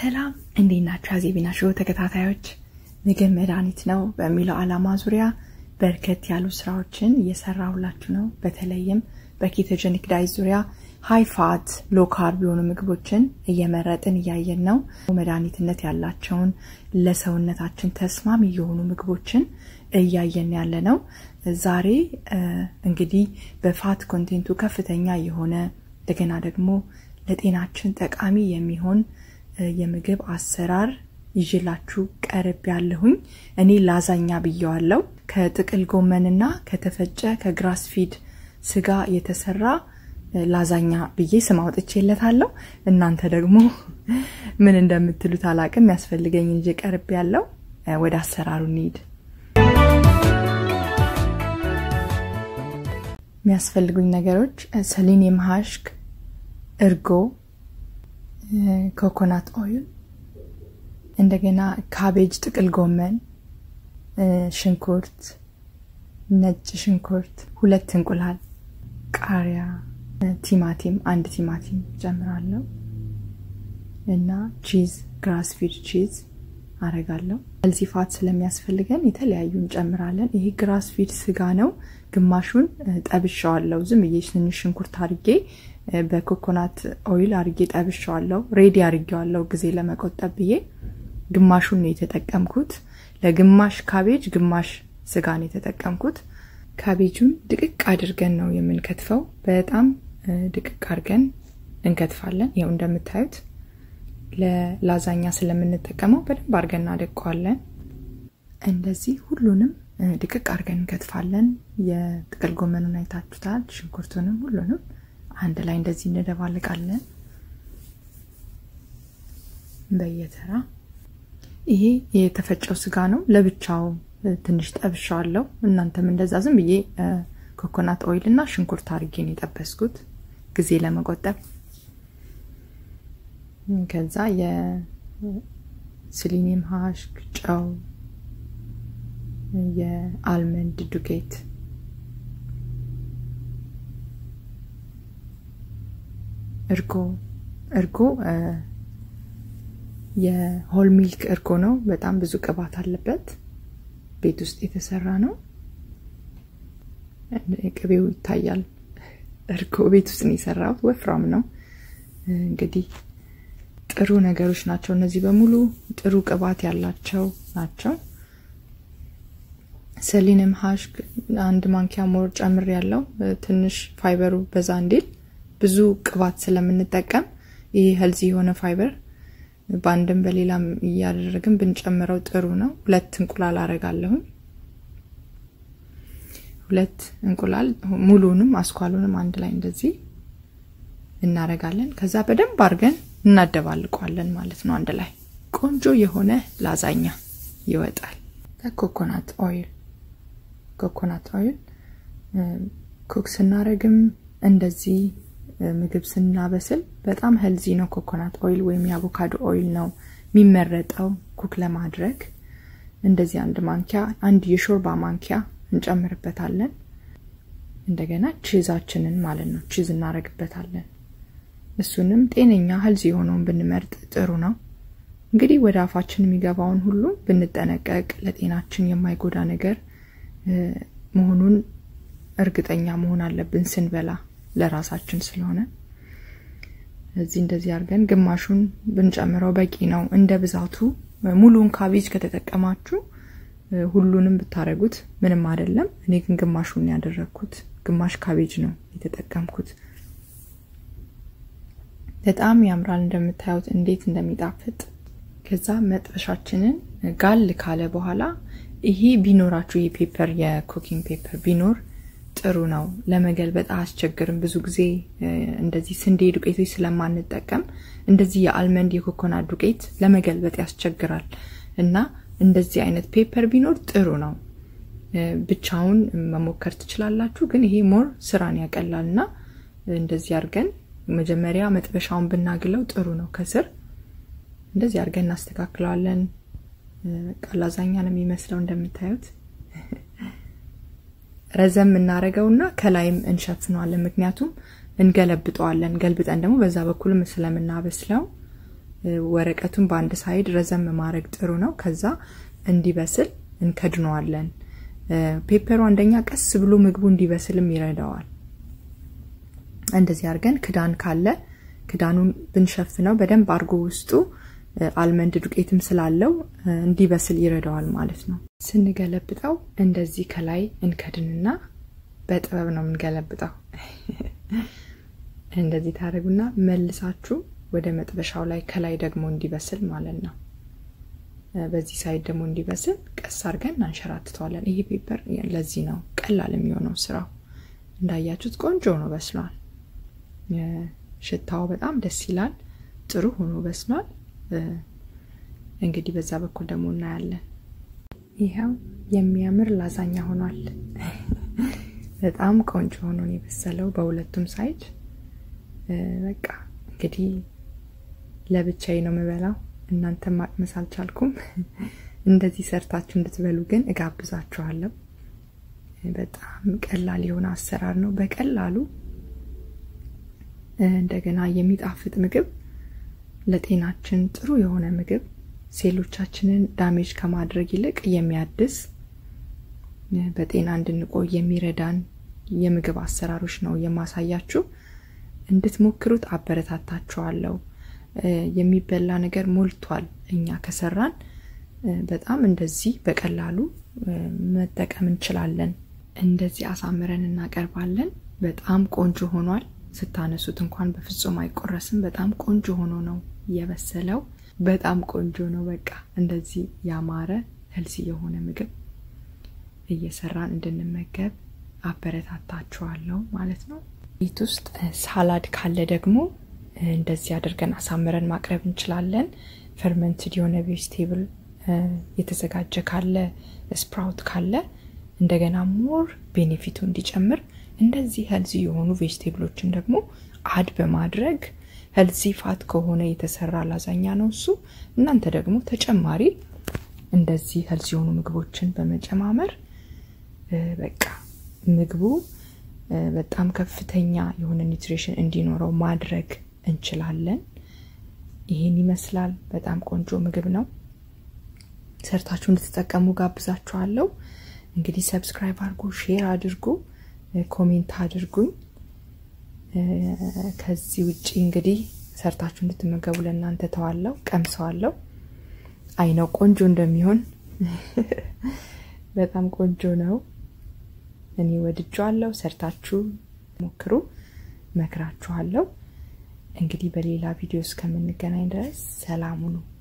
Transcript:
ሰላም እንዴት ናችሁ? አዜቢና ሾው ተከታታዮች ምግብ መድኃኒት ነው በሚለው ዓላማ ዙሪያ በርከት ያሉ ስራዎችን እየሰራሁላችሁ ነው። በተለይም በኬቶጀኒክ ዳይት ዙሪያ ሃይ ፋት ሎ ካርብ የሆኑ ምግቦችን እየመረጥን ያያየን ነው። መድኃኒትነት ያላቸውን ለሰውነታችን ተስማሚ የሆኑ ምግቦችን እያየን ያለ ነው። ዛሬ እንግዲህ በፋት ኮንቴንቱ ከፍተኛ የሆነ እንደገና ደግሞ ለጤናችን ጠቃሚ የሚሆን የምግብ አሰራር ይዤላችሁ ቀርብ ያለሁኝ። እኔ ላዛኛ ብየዋለሁ። ከጥቅል ጎመንና ከተፈጨ ከግራስ ፊድ ስጋ የተሰራ ላዛኛ ብዬ ስም አውጥቼለታለሁ። እናንተ ደግሞ ምን እንደምትሉት አላቅም። ያስፈልገኝ እንጂ ቀርብ ያለው ወደ አሰራሩ እንሂድ። የሚያስፈልጉኝ ነገሮች ሰሊኒየም ሃሽክ፣ እርጎ፣ ኮኮናት ኦይል፣ እንደገና ካቤጅ ጥቅል ጎመን፣ ሽንኩርት፣ ነጭ ሽንኩርት፣ 2 እንቁላል፣ ቃሪያ፣ ቲማቲም 1 ቲማቲም ጨምራለሁ እና ቺዝ ግራስ ፊድ ቺዝ አረጋለሁ። ሄልዚ ፋት ስለሚያስፈልገን የተለያዩ እንጨምራለን። ይሄ ግራስ ፊድ ስጋ ነው። ግማሹን ጠብሻለሁ። ዝም ብዬ ሽንኩርት አርጌ በኮኮናት ኦይል አርጌ ጠብሻለሁ። ሬዲ አርጌዋለሁ ጊዜ ለመቆጠብ ብዬ ግማሹን ነው የተጠቀምኩት። ለግማሽ ካቤጅ ግማሽ ስጋ ነው የተጠቀምኩት። ካቤጁን ድቅቅ አድርገን ነው የምንከትፈው። በጣም ድቅቅ አድርገን እንከትፋለን። ይሄው እንደምታዩት ለላዛኛ ስለምንጠቀመው በደንብ አድርገን እናደቀዋለን። እንደዚህ ሁሉንም ድቅቅ አድርገን እንከትፋለን። የጥቅል ጎመኑን አይታችሁታል፣ ሽንኩርቱንም ሁሉንም አንድ ላይ እንደዚህ እንደባለቃለን በየተራ። ይሄ የተፈጨው ስጋ ነው። ለብቻው ትንሽ ጠብሻለሁ። እናንተም እንደዛ ዝም ብዬ ኮኮናት ኦይል እና ሽንኩርት አርጌ ነው የጠበስኩት ጊዜ ለመቆጠብ። ከዛ የሰሊኒየም ሃሽክ፣ ጨው፣ የአልመንድ ዱቄት፣ እርጎ የሆል ሚልክ እርጎ ነው። በጣም ብዙ ቅባት አለበት። ቤት ውስጥ የተሰራ ነው። ቅቤው ይታያል። እርጎ ቤት ውስጥ ነው የሰራሁት። ወፍራም ነው። እንግዲህ ጥሩ ነገሮች ናቸው እነዚህ በሙሉ ጥሩ ቅባት ያላቸው ናቸው። ሰሊኒየም ሃሽክ 1 ማንኪያ ሞር ጨምር ያለው ትንሽ ፋይበሩ በዛ እንዲል ብዙ ቅባት ስለምንጠቀም ይሄ ሄልዚ የሆነ ፋይበር ባንድም በሌላም ያደረግን ብንጨምረው ጥሩ ነው። 2 እንቁላል አረጋለሁ። 2 እንቁላል ሙሉንም አስኳሉንም አንድ ላይ እንደዚህ እናረጋለን። ከዛ በደንብ አርገን እናደባልቀዋለን ማለት ነው። አንድ ላይ ቆንጆ የሆነ ላዛኛ ይወጣል። ኮኮናት ኦይል ኩክ ስናረግም እንደዚህ ምግብ ስናበስል በጣም ሄልዚ ነው። ኮኮናት ኦይል ወይም የአቮካዶ ኦይል ነው የሚመረጠው ኩክ ለማድረግ። እንደዚህ 1 ማንኪያ 1 የሾርባ ማንኪያ እንጨምርበታለን። እንደገና ቺዛችንን ማለት ነው ቺዝ እናረግበታለን። እሱንም ጤነኛ ሄልዚ ሆኖን ብንመርጥ ጥሩ ነው። እንግዲህ ወደ አፋችን የሚገባውን ሁሉ ብንጠነቀቅ ለጤናችን የማይጎዳ ነገር መሆኑን እርግጠኛ መሆን አለብን ስንበላ ለራሳችን ስለሆነ። እዚህ እንደዚህ አርገን ግማሹን ብንጨምረው በቂ ነው። እንደ ብዛቱ ሙሉን ካቤጅ ከተጠቀማችሁ ሁሉንም ብታረጉት ምንም አይደለም። እኔ ግን ግማሹን ያደረኩት ግማሽ ካቤጅ ነው የተጠቀምኩት። በጣም ያምራል እንደምታዩት እንዴት እንደሚጣፍጥ። ከዛ መጥበሻችንን ጋል ካለ በኋላ ይሄ ቢኖራችሁ የፔፐር የኩኪንግ ፔፐር ቢኖር ጥሩ ነው። ለመገልበጥ አስቸግርም። ብዙ ጊዜ እንደዚህ ስንዴ ዱቄቶች ስለማንጠቀም እንደዚህ የአልመንድ የኮኮናት ዱቄት ለመገልበጥ ያስቸግራል እና እንደዚህ አይነት ፔፐር ቢኖር ጥሩ ነው። ብቻውን መሞከር ትችላላችሁ፣ ግን ይሄ ሞር ስራን ያቀላልና እንደዚህ አርገን መጀመሪያ መጥበሻውን ብናግለው ጥሩ ነው። ከስር እንደዚህ አርገን እናስተካክለዋለን። ላዛኛ ነው የሚመስለው እንደምታዩት። ረዘም እናረጋውና ከላይም እንሸፍነዋለን። ምክንያቱም እንገለብጠዋለን። ገልብጠን ደግሞ በዛ በኩልም ስለምናበስለው ወረቀቱን በአንድ ሳይድ ረዘም ማድረግ ጥሩ ነው ከዛ እንዲበስል እንከድነዋለን ፔፐሩ አንደኛ ቀስ ብሎ ምግቡ እንዲበስልም ይረዳዋል እንደዚህ አርገን ክዳን ካለ ክዳኑን ብንሸፍነው በደንብ አርጎ ውስጡ አልመንድ ዱቄትም ስላለው እንዲበስል ይረዳዋል ማለት ነው ስንገለብጠው እንደዚህ ከላይ እንከድንና በጥበብ ነው እንገለብጠው እንደዚህ ታረጉና መልሳችሁ ወደ መጥበሻው ላይ ከላይ ደግሞ እንዲበስል ማለት ነው በዚህ ሳይድ ደግሞ እንዲበስል ቀስ አርገን አንሸራትተዋለን ይሄ ፔፐር ለዚህ ነው ቀላል የሚሆነው ስራው እንዳያችሁት ቆንጆ ነው በስሏል ሽታው በጣም ደስ ይላል ጥሩ ሆኖ በስሏል እንግዲህ በዛ በኩል ደግሞ እናያለን ይሄው የሚያምር ላዛኛ ሆኗል በጣም ቆንጆ ሆኖ ነው የበሰለው በሁለቱም ሳይድ በቃ እንግዲህ ለብቻዬ ነው መበላው እናንተ ማቅመስ አልቻልኩም እንደዚህ ሰርታችሁ እንድትበሉ ግን እጋብዛችኋለሁ በጣም ቀላል የሆነ አሰራር ነው በቀላሉ እንደገና የሚጣፍጥ ምግብ ለጤናችን ጥሩ የሆነ ምግብ ሴሎቻችንን ዳሜጅ ከማድረግ ይልቅ የሚያድስ በጤና እንድንቆይ የሚረዳን የምግብ አሰራሮች ነው የማሳያችሁ እንድትሞክሩት አበረታታችኋለሁ የሚበላ ነገር ሞልቷል እኛ ከሰራን በጣም እንደዚህ በቀላሉ መጠቀም እንችላለን እንደዚህ አሳምረን እናቀርባለን በጣም ቆንጆ ሆኗል ስታነሱት እንኳን በፍጹም አይቆረስም በጣም ቆንጆ ሆኖ ነው የበሰለው በጣም ቆንጆ ነው በቃ እንደዚህ ያማረ ሄልዚ የሆነ ምግብ እየሰራን እንድንመገብ አበረታታችኋለሁ ማለት ነው ቤት ውስጥ ሳላድ ካለ ደግሞ እንደዚህ አድርገን አሳምረን ማቅረብ እንችላለን ፈርመንትድ የሆነ ቬጂቴብል የተዘጋጀ ካለ ስፕራውት ካለ እንደገና ሞር ቤኔፊቱ እንዲጨምር እንደዚህ ሄልዚ የሆኑ ቬጂቴብሎችን ደግሞ አድ በማድረግ ሄልዚ ፋት ከሆነ የተሰራ ላዛኛ ነው እሱ እናንተ ደግሞ ተጨማሪ እንደዚህ ሄልዚ የሆኑ ምግቦችን በመጨማመር በቃ ምግቡ በጣም ከፍተኛ የሆነ ኒውትሪሽን እንዲኖረው ማድረግ እንችላለን ይሄን ይመስላል በጣም ቆንጆ ምግብ ነው ሰርታችሁ እንድትጠቀሙ ጋብዛችኋለሁ እንግዲህ ሰብስክራይብ አድርጉ ሼር አድርጉ ኮሜንት አድርጉኝ ከዚህ ውጪ እንግዲህ ሰርታችሁ እንድትመገቡ ለእናንተ ተዋለው ቀምሰዋለሁ አይነው ቆንጆ እንደሚሆን በጣም ቆንጆ ነው እኔ ወድጃለሁ ሰርታችሁ ሞክሩ መክራችኋለሁ እንግዲህ በሌላ ቪዲዮ እስከምንገናኝ ድረስ ሰላም ሁኑ